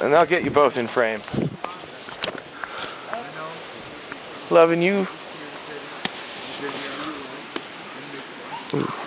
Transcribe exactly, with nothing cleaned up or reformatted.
And I'll get you both in frame. Loving you. Ooh.